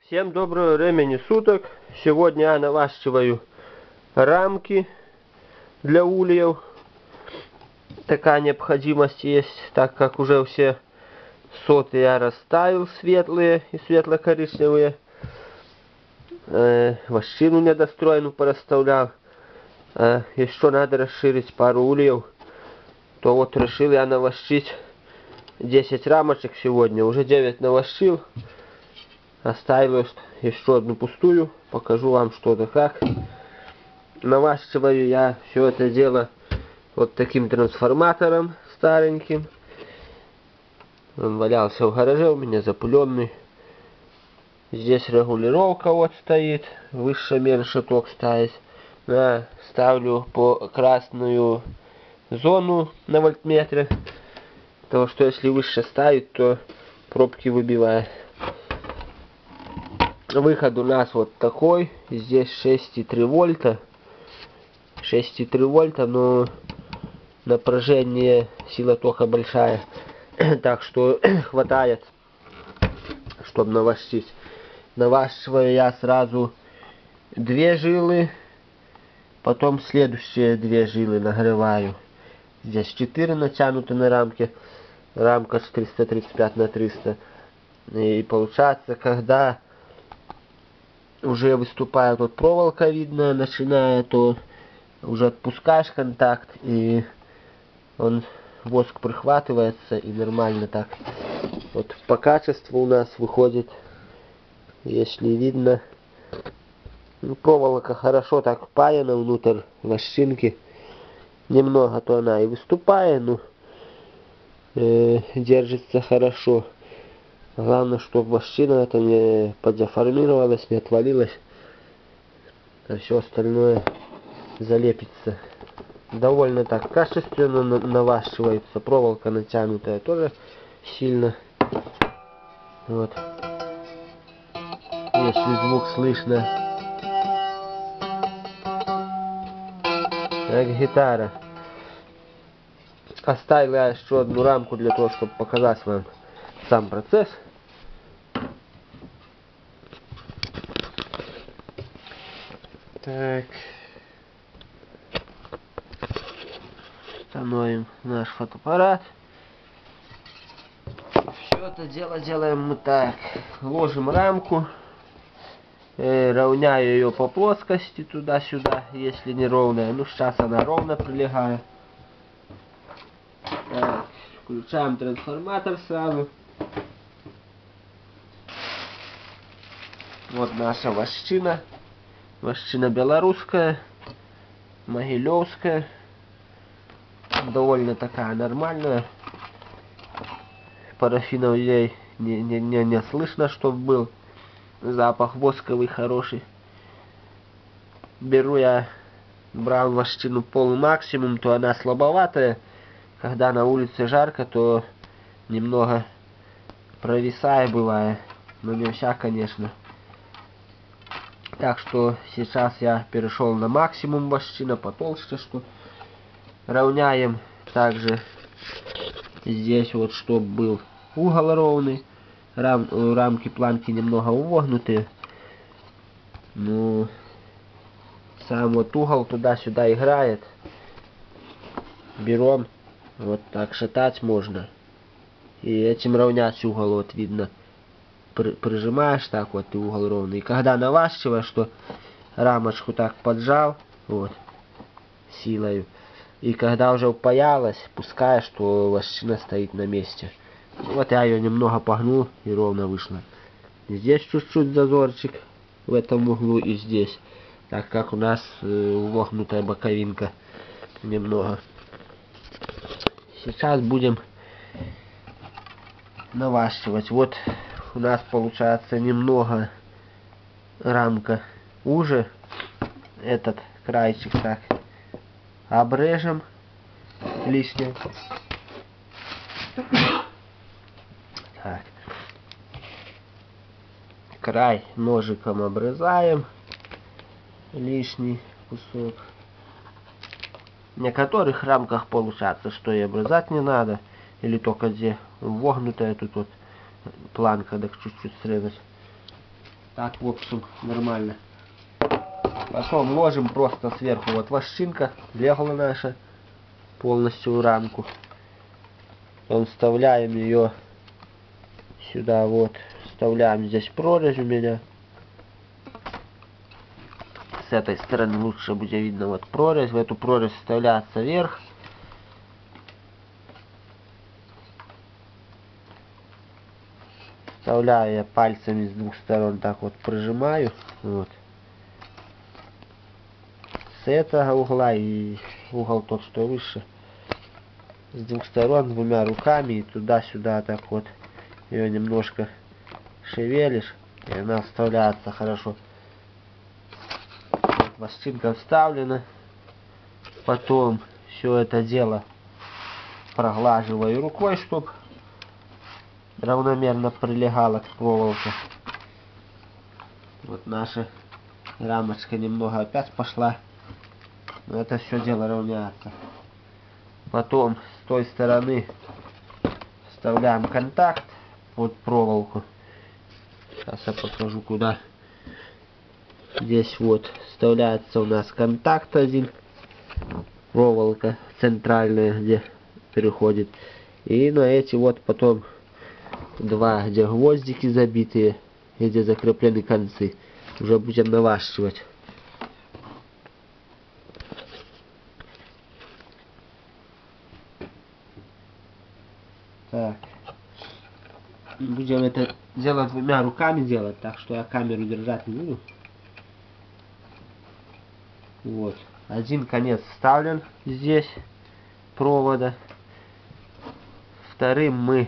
Всем доброго времени суток. Сегодня я навашиваю рамки для ульев. Такая необходимость есть, так как уже все соты я расставил, светлые и светло-коричневые. Вощину недостроенную порасставлял. Еще надо расширить пару ульев. То вот решил я навощить 10 рамочек сегодня. Уже 9 навощил. Оставил еще одну пустую. Покажу вам что-то как. Навашиваю я все это дело вот таким трансформатором стареньким. Он валялся в гараже у меня запыленный. Здесь регулировка вот стоит. Выше-меньше ток ставить. Ставлю по красную зону на вольтметре. Потому что если выше ставить, то пробки выбивает. Выход у нас вот такой. Здесь 6,3 вольта. 6,3 вольта, но напряжение, сила тока большая. Так что хватает, чтобы навощить. Навашиваю я сразу 2 жилы. Потом следующие 2 жилы нагреваю. Здесь 4 натянуты на рамке. Рамка 435 на 300. И получается, когда уже выступает вот проволока видно, начинает, то уже отпускаешь контакт, и он, воск прихватывается, и нормально так. Вот по качеству у нас выходит, если видно, проволока хорошо так паяна внутрь вощинки. Немного то она и выступает, но держится хорошо. Главное, чтобы вощина это не подзаформировалась, не отвалилась, а все остальное залепится. Довольно так качественно навашивается. Проволока натянутая тоже сильно. Вот. Если звук слышно, как гитара. Оставил я еще одну рамку для того, чтобы показать вам сам процесс. Так. Установим наш фотоаппарат. Все это дело делаем мы так. Ложим рамку. Равняю ее по плоскости туда-сюда, если не ровная. Ну, сейчас она ровно прилегает. Так, включаем трансформатор сразу. Вот наша вощина. Вощина белорусская, могилевская. Довольно такая нормальная. Парафинов ей не слышно, чтобы был. Запах восковый хороший. Брал вощину полный максимум, то она слабоватая. Когда на улице жарко, то немного провисая бывает. Но не вся, конечно. Так что сейчас я перешел на максимум вощина, потолще, что равняем также здесь вот, чтобы был угол ровный. Рамки, планки немного увогнутые. Ну, сам вот угол туда-сюда играет. Берем, вот так шатать можно. И этим равнять угол, вот видно. Прижимаешь так вот, и угол ровный. И когда навашиваешь, что рамочку так поджал, вот, силою. И когда уже упаялась, пускаешь, что вощина стоит на месте. Вот я ее немного погнул, и ровно вышло. Здесь чуть-чуть зазорчик в этом углу, и здесь. Так как у нас вогнутая боковинка немного. Сейчас будем навашивать. Вот у нас получается немного рамка уже. Этот крайчик так обрежем лишнее. Так. Край ножиком обрезаем лишний кусок. В некоторых рамках получается, что и обрезать не надо, или только где вогнутая тут вот планка, так чуть-чуть срезать. Так, в общем, нормально. Потом ложим просто сверху вот вощинка, легла наша, полностью в рамку. Потом вставляем ее сюда вот, вставляем здесь прорезь у меня. С этой стороны лучше будет видно вот прорезь. В эту прорезь вставляется вверх. Вставляю я пальцами с двух сторон, так вот прижимаю. Вот. С этого угла и угол тот, что выше. С двух сторон, двумя руками и туда-сюда так вот. Ее немножко шевелишь, и она вставляется хорошо. Вот вощинка вставлена. Потом все это дело проглаживаю рукой, чтобы равномерно прилегала к проволоке. Вот наша рамочка немного опять пошла. Но это все дело равняется. Потом с той стороны вставляем контакт под проволоку. Сейчас я покажу куда. Здесь вот вставляется у нас контакт один. Проволока центральная, где переходит. И на эти вот потом два, где гвоздики забитые, и где закреплены концы. Уже будем навашивать. Так. Будем это делать двумя руками делать, так что я камеру держать не буду. Вот. Один конец вставлен здесь провода. Вторым мы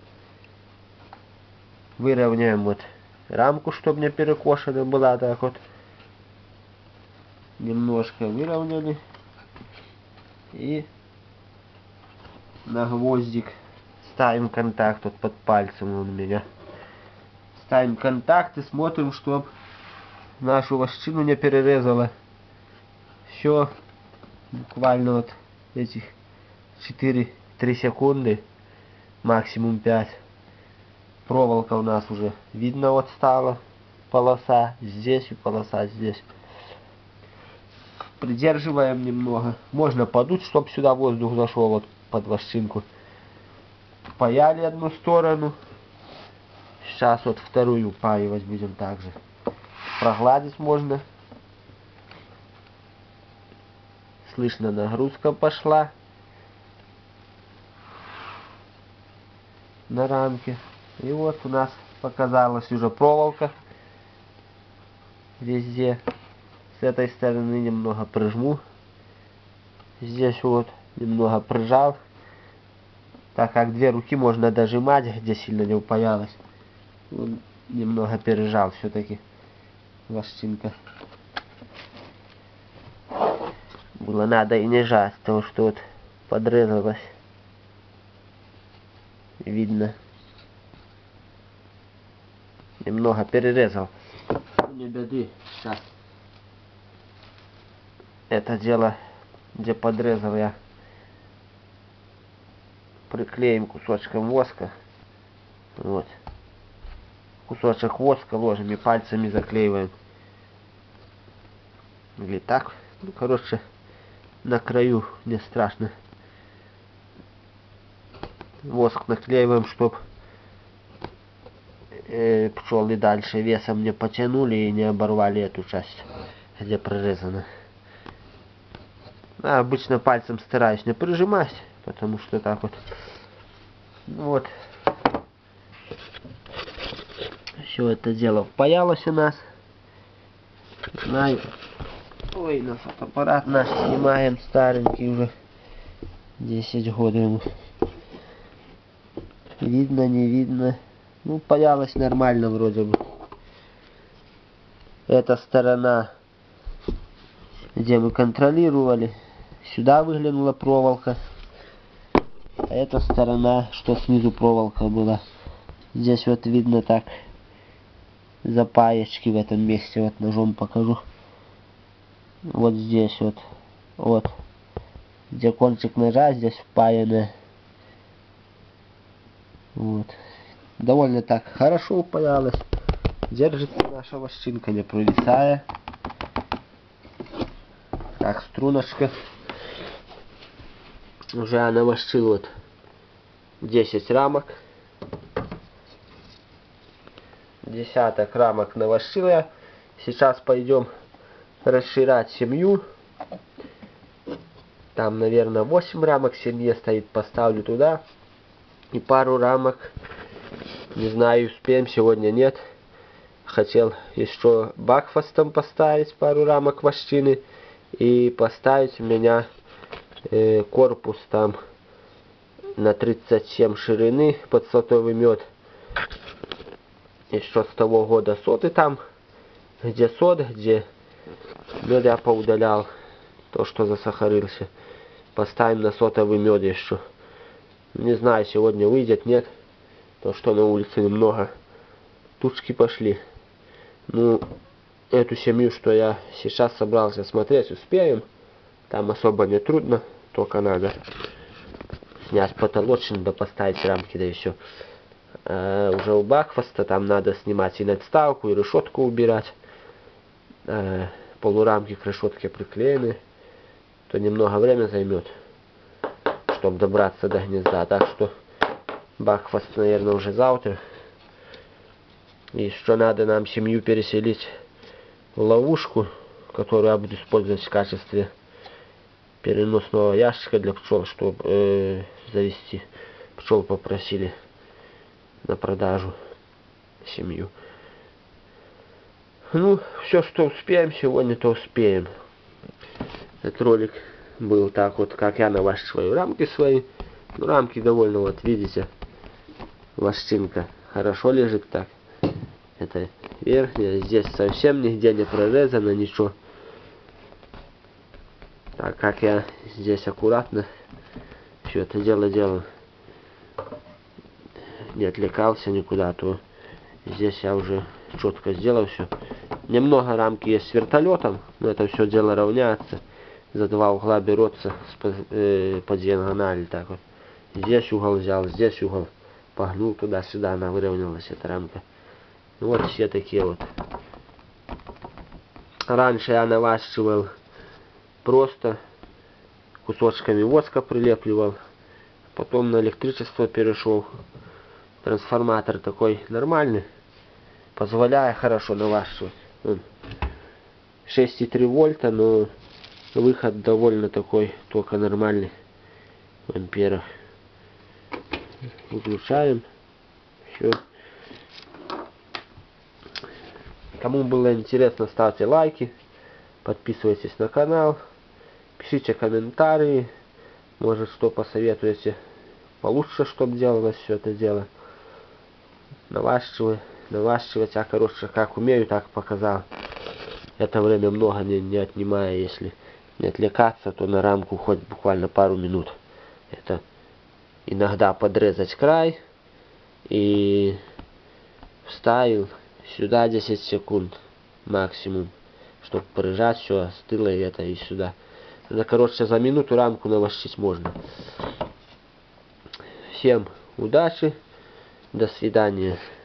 выровняем вот рамку, чтобы не перекошена была, так вот. Немножко выровняли. И на гвоздик ставим контакт вот под пальцем у меня. Ставим контакт и смотрим, чтобы нашу вощину не перерезала. Все, буквально вот этих 4-3 секунды, максимум 5. Проволока у нас уже видно вот стала. Полоса здесь и полоса здесь. Придерживаем немного. Можно подуть, чтобы сюда воздух зашел вот под вощинку. Паяли одну сторону. Сейчас вот вторую паивать будем также. Прогладить можно. Слышно, нагрузка пошла на рамке. И вот у нас показалась уже проволока везде. С этой стороны немного прижму. Здесь вот немного прижал. Так как две руки можно дожимать, где сильно не упаялась. Вот немного пережал все-таки вощинка. Было надо и не жать, потому что вот подрезалась. Видно. Немного перерезал. Не беды. Сейчас. Это дело, где подрезал я, приклеим кусочком воска. Вот. Кусочек воска ложим и пальцами заклеиваем. Или так. Ну, короче, на краю не страшно. Воск наклеиваем, чтоб пчелы дальше весом не потянули и не оборвали эту часть, где прорезано. А обычно пальцем стараюсь не прижимать, потому что так вот. Вот. Все это дело впаялось у нас. Знаю. Ой, на фотоаппарат наш снимаем, старенький уже. 10 год ему. Видно, не видно. Ну, паялось нормально вроде бы. Эта сторона, где мы контролировали, сюда выглянула проволока. А эта сторона, что снизу проволока была. Здесь вот видно так запаечки в этом месте. Вот ножом покажу. Вот здесь вот. Вот. Где кончик ножа, здесь впаянное. Вот. Довольно так хорошо упаялось. Держится наша вощинка, не пролетая. Так, струночка. Уже я навощил вот 10 рамок. Десяток рамок навощил я. Сейчас пойдем расширять семью. Там, наверное, 8 рамок в семье стоит. Поставлю туда. И пару рамок. Не знаю, успеем, сегодня нет. Хотел еще бакфастом поставить пару рамок вощины. И поставить у меня корпус там на 37 ширины под сотовый мед. Еще с того года соты там. Где сот, где мед я поудалял. То, что засахарился. Поставим на сотовый мед еще. Не знаю, сегодня выйдет, нет. То, что на улице немного тучки пошли. Ну, эту семью, что я сейчас собрался смотреть, успеем. Там особо не трудно. Только надо снять потолочник, да поставить рамки, да еще. Уже у бакфаста там надо снимать и надставку, и решетку убирать. Полурамки к решетке приклеены. То немного времени займет, чтобы добраться до гнезда. Так что бакфаст, наверное, уже завтра. И еще надо нам семью переселить в ловушку, которую я буду использовать в качестве переносного ящика для пчел, чтобы завести. Пчел попросили на продажу семью. Ну, все, что успеем сегодня, то успеем. Этот ролик был так вот, как я навощиваю рамки свои. Ну, рамки довольно, вот видите, вощинка хорошо лежит так. Это верхняя, здесь совсем нигде не прорезано, ничего. Так как я здесь аккуратно все это дело делал, не отвлекался никуда, то здесь я уже четко сделал все. Немного рамки есть с вертолетом, но это все дело равняется. За два угла берется по диагонали так вот. Здесь угол взял, здесь угол погнул туда-сюда, она выровнялась, эта рамка. Ну, вот все такие вот. Раньше я навощивал просто кусочками воска прилепливал. Потом на электричество перешел. Трансформатор такой нормальный. Позволяет хорошо навощивать. 6,3 вольта, но выход довольно такой, только нормальный. В амперах. Выключаем. Все. Кому было интересно, ставьте лайки. Подписывайтесь на канал. Пишите комментарии. Может, что посоветуете получше, чтобы делалось все это дело. Наващивать я, короче, как умею, так показал. Это время много не отнимая, если не отвлекаться, то на рамку хоть буквально пару минут. Это иногда подрезать край и вставил сюда 10 секунд максимум, чтобы прижать, все остыло и это и сюда. Это, короче, за минуту рамку навощить можно. Всем удачи, до свидания.